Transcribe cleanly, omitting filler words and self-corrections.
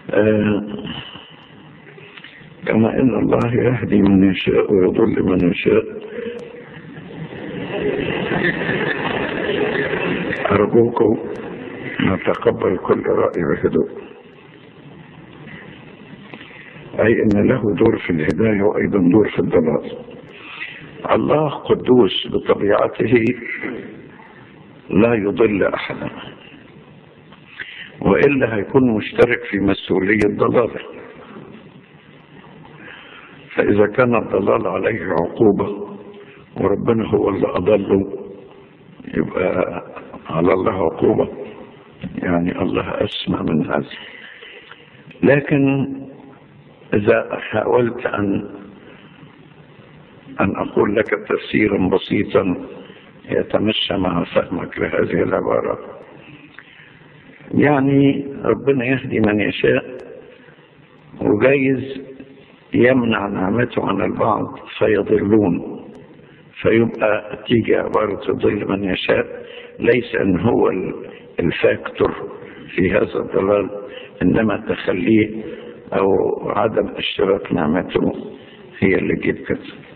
كما إن الله يهدي من يشاء ويضل من يشاء، أرجوكم نتقبل كل رأي بهدوء، أي أن له دور في الهداية وأيضا دور في الضلال. الله قدوس بطبيعته لا يضل أحدا، وإلا هيكون مشترك في مسؤولية ضلاله. فإذا كان الضلال عليه عقوبة وربنا هو اللي أضله، يبقى على الله عقوبة، يعني الله أسمى من هذا. لكن إذا حاولت أن أقول لك تفسيرا بسيطا يتمشى مع فهمك لهذه العبارة، يعني ربنا يهدي من يشاء، وجايز يمنع نعمته عن البعض فيضلون، فيبقى تيجي عبارة تضل من يشاء ليس أن هو الفاكتور في هذا الضلال، إنما تخليه أو عدم اشتراك نعمته هي اللي جيب كده.